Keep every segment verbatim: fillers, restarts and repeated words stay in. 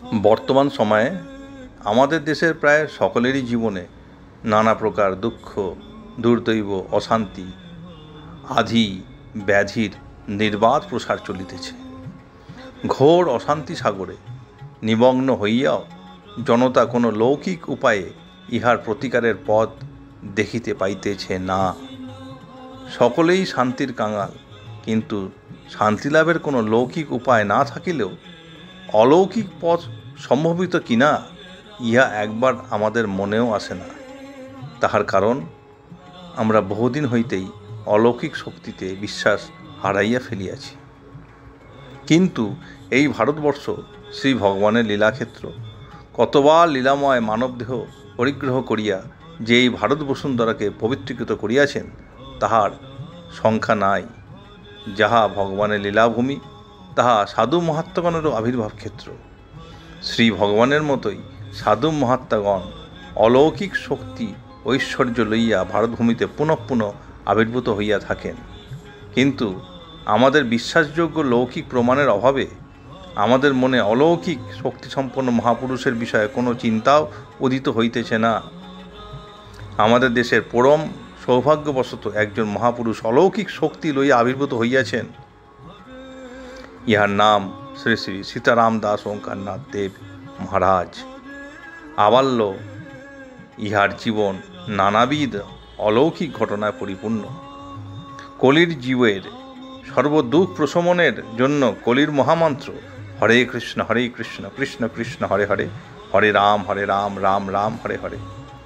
বর্তমান সময়ে আমাদের দেশের প্রায় সকলেরই জীবনে নানা প্রকার দুঃখ, দুর্দৈব, অশান্তি, আধি ব্যাধির নির্বাত প্রসার চলিতেছে। ঘোর অশান্তি সাগরে নিমগ্ন হইয়াও জনতা কোনো লৌকিক উপায়ে ইহার প্রতিকারের পথ দেখিতে পাইতেছে না। সকলেই শান্তির কাঙাল, কিন্তু শান্তিলাভের কোনো লৌকিক উপায় না থাকিলেও অলৌকিক পথ সম্ভবিত কিনা ইহা একবার আমাদের মনেও আসে না। তাহার কারণ আমরা বহুদিন হইতেই অলৌকিক শক্তিতে বিশ্বাস হারাইয়া ফেলিয়াছি। কিন্তু এই ভারতবর্ষ শ্রী ভগবানের লীলাক্ষেত্র, কতবার লীলাময় মানবদেহ পরিগ্রহ করিয়া যে এই ভারত বসুন্ধরাকে পবিত্রীকৃত করিয়াছেন তাহার সংখ্যা নাই। যাহা ভগবানের লীলাভূমি, তাহা সাধু মহাত্মাগণেরও আবির্ভাব ক্ষেত্র। শ্রী ভগবানের মতোই সাধু মহাত্মাগণ অলৌকিক শক্তি ঐশ্বর্য লইয়া ভারতভূমিতে পুনঃ পুনঃ আবির্ভূত হইয়া থাকেন। কিন্তু আমাদের বিশ্বাসযোগ্য লৌকিক প্রমাণের অভাবে আমাদের মনে অলৌকিক শক্তিসম্পন্ন মহাপুরুষের বিষয়ে কোনো চিন্তাও উদিত হইতেছে না। আমাদের দেশের পরম সৌভাগ্যবশত একজন মহাপুরুষ অলৌকিক শক্তি লইয়া আবির্ভূত হইয়াছেন। ইহার নাম শ্রী শ্রী সীতারাম দাস ওঙ্কারনাথ দেব মহারাজ। আবাল্য ইহার জীবন নানাবিধ অলৌকিক ঘটনায় পরিপূর্ণ। কলির জীবের সর্বদুঃখ প্রশমনের জন্য কলির মহামন্ত্র হরে কৃষ্ণ হরে কৃষ্ণ কৃষ্ণ কৃষ্ণ হরে হরে, হরে রাম হরে রাম রাম রাম হরে হরে,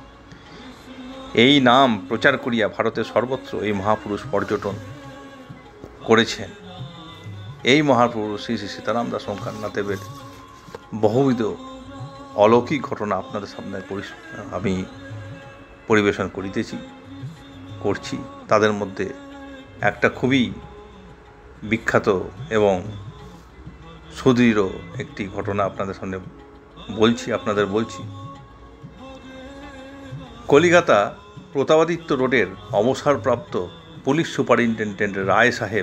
এই নাম প্রচার করিয়া ভারতের সর্বত্র এই মহাপুরুষ পর্যটন করেছেন। এই মহাপুরুষ শ্রী শ্রী সীতারাম দাস ওঙ্কারনাথ দেবের বহুবিধ অলৌকিক ঘটনা আপনাদের সামনে আমি পরিবেশন করিতেছি করছি। তাদের মধ্যে একটা খুবই বিখ্যাত এবং সুদৃঢ় একটি ঘটনা আপনাদের সামনে বলছি আপনাদের বলছি। কলিকাতা প্রতাপাদিত্য রোডের অবসরপ্রাপ্ত পুলিশ সুপারিনটেন্ডেন্ট রায় সাহেব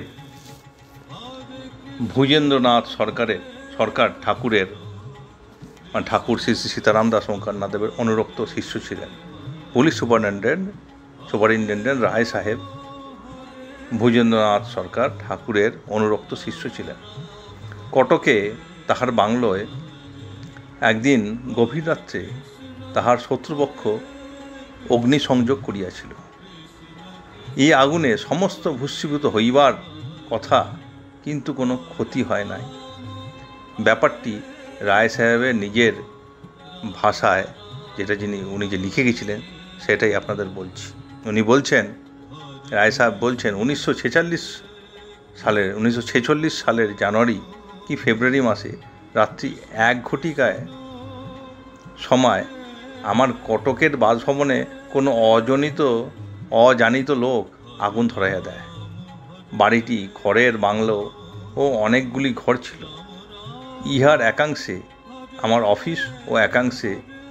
ভূজেন্দ্রনাথ সরকারের সরকার ঠাকুরের ঠাকুর শ্রী শ্রী সীতারাম দাস ওঙ্কারনাথ দেবের অনুরক্ত শিষ্য ছিলেন। পুলিশ সুপারিনটেন্ডেন্ট সুপারিনটেন্ডেন্ট রায় সাহেব ভূজেন্দ্রনাথ সরকার ঠাকুরের অনুরক্ত শিষ্য ছিলেন। কটকে তাহার বাংলোয় একদিন গভীর রাত্রে তাহার শত্রুপক্ষ অগ্নিসংযোগ করিয়াছিল। এই আগুনে সমস্ত ভস্মীভূত হইবার কথা, কিন্তু কোনো ক্ষতি হয় নাই। ব্যাপারটি রায় সাহেবের নিজের ভাষায়, যেটা যিনি উনি যে লিখে গেছিলেন সেটাই আপনাদের বলছি। উনি বলছেন, রায় সাহেব বলছেন, উনিশশো ছেচল্লিশ সালের উনিশশো ছেচল্লিশ সালের জানুয়ারি কি ফেব্রুয়ারি মাসে রাত্রি এক ঘটিকায় সময় আমার কটকের বাসভবনে কোনো অজনিত অজানিত লোক আগুন ধরাইয়া দেয়। বাড়িটি খড়ের বাংলো ও অনেকগুলি ঘর ছিল। ইহার একাংশে আমার অফিস ও একাংশে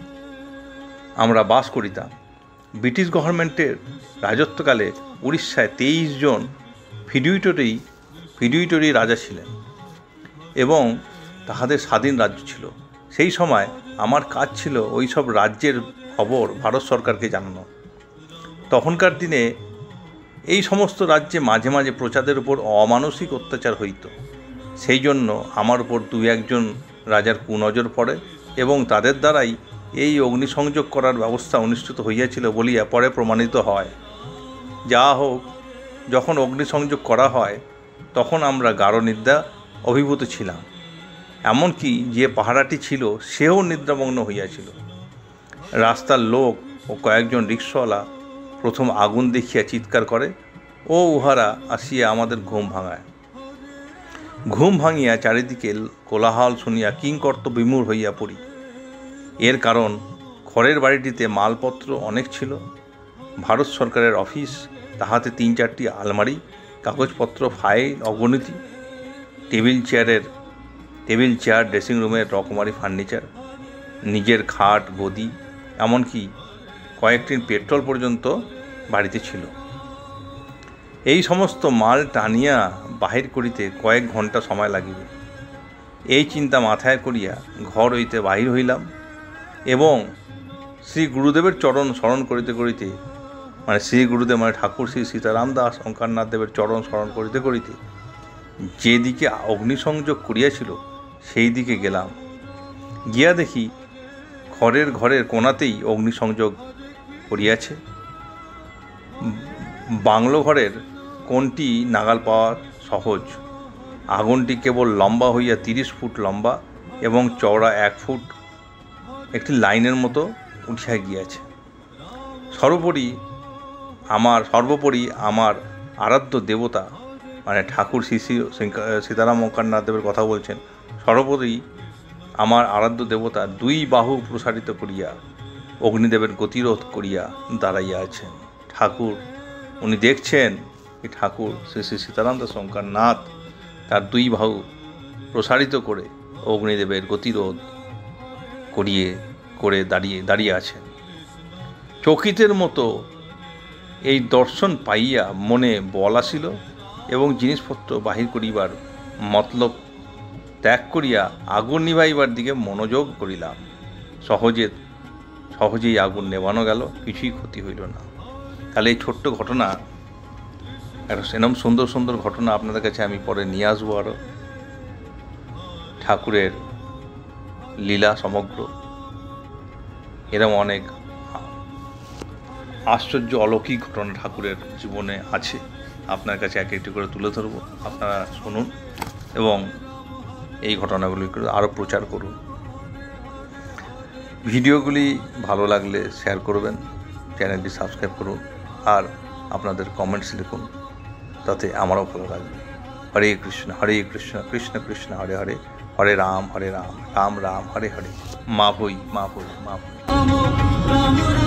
আমরা বাস করিতাম। ব্রিটিশ গভর্নমেন্টের রাজত্বকালে উড়িষ্যায় তেইশ জন ফিডিউটরি ফিডিউটরি রাজা ছিলেন এবং তাহাদের স্বাধীন রাজ্য ছিল। সেই সময় আমার কাজ ছিল ওই সব রাজ্যের খবর ভারত সরকারকে জানানো। তখনকার দিনে এই সমস্ত রাজ্যে মাঝে মাঝে প্রজাদের উপর অমানসিক অত্যাচার হইত। সেই জন্য আমার উপর দু একজন রাজার কুনজর পড়ে এবং তাদের দ্বারাই এই অগ্নিসংযোগ করার ব্যবস্থা অনুষ্ঠিত হইয়াছিল বলিয়া পরে প্রমাণিত হয়। যা হোক, যখন অগ্নিসংযোগ করা হয় তখন আমরা গাঢ় নিদ্রা অভিভূত ছিলাম। এমনকি যে পাহারাটি ছিল সেও নিদ্রামগ্ন হইয়াছিল। রাস্তার লোক ও কয়েকজন রিক্সাওয়ালা প্রথম আগুন দেখিয়া চিৎকার করে ও উহারা আসিয়া আমাদের ঘুম ভাঙায়। ঘুম ভাঙিয়া চারিদিকে কোলাহল শুনিয়া কিংকর্ত বিমূঢ় হইয়া পড়ি। এর কারণ খড়ের বাড়িটিতে মালপত্র অনেক ছিল। ভারত সরকারের অফিস, তাহাতে তিন চারটি আলমারি, কাগজপত্র, ফাইল অগণিত, টেবিল চেয়ারের টেবিল চেয়ার ড্রেসিং রুমের রকমারি ফার্নিচার, নিজের খাট গদি, এমনকি কয়েকটি পেট্রোল পর্যন্ত বাড়িতে ছিল। এই সমস্ত মাল টানিয়া বাহির করিতে কয়েক ঘন্টা সময় লাগিবে। এই চিন্তা মাথায় করিয়া ঘর হইতে বাহির হইলাম এবং শ্রী গুরুদেবের চরণ স্মরণ করিতে করিতে, মানে শ্রী গুরুদেব মানে ঠাকুর শ্রী সীতারাম দাস ওঙ্কারনাথ দেবের চরণ স্মরণ করিতে করিতে যেদিকে অগ্নিসংযোগ করিয়াছিল সেই দিকে গেলাম। গিয়া দেখি ঘরের ঘরের কোণাতেই অগ্নিসংযোগ করিয়াছে। বাংলো ঘরের কোণটি নাগাল পাওয়া সহজ। আগুনটি কেবল লম্বা হইয়া তিরিশ ফুট লম্বা এবং চওড়া এক ফুট একটি লাইনের মতো উঠিয়া গিয়াছে। সর্বোপরি আমার সর্বোপরি আমার আরাধ্য দেবতা মানে ঠাকুর শ্রী শ্রী সীতারাম ওঙ্কারনাথ দেবের কথা বলছেন, সর্বোপরি আমার আরাধ্য দেবতা দুই বাহু প্রসারিত করিয়া অগ্নিদেবের গতিরোধ করিয়া দাঁড়াইয়া আছেন। ঠাকুর উনি দেখছেন এই ঠাকুর শ্রী শ্রী সীতারাম দাস ওঙ্কারনাথ তার দুই বাহু প্রসারিত করে অগ্নিদেবের গতিরোধ করিয়ে করে দাঁড়িয়ে দাঁড়িয়ে আছেন। চকিতের মতো এই দর্শন পাইয়া মনে বল আসিল এবং জিনিসপত্র বাহির করিবার মতলব ত্যাগ করিয়া আগুন নিভাইবার দিকে মনোযোগ করিলাম। সহজে সহজেই আগুন নেভানো গেল, কিছুই ক্ষতি হইল না। তাহলে এই ছোট্ট ঘটনা, একটা সেরকম সুন্দর সুন্দর ঘটনা আপনাদের কাছে আমি পরে নিয়ে আসবো। আরও ঠাকুরের লীলা সমগ্র এরকম অনেক আশ্চর্য অলৌকিক ঘটনা ঠাকুরের জীবনে আছে, আপনার কাছে এক একটি করে তুলে ধরবো। আপনারা শুনুন এবং এই ঘটনাগুলি আরও প্রচার করুন। ভিডিওগুলি ভালো লাগলে শেয়ার করবেন, চ্যানেলটি সাবস্ক্রাইব করুন আর আপনাদের কমেন্টস লিখুন, তাতে আমারও ভালো লাগবে। হরে কৃষ্ণ হরে কৃষ্ণ কৃষ্ণ কৃষ্ণ হরে হরে, হরে রাম হরে রাম রাম রাম হরে হরে। মা ভই মা ভই মা ভই।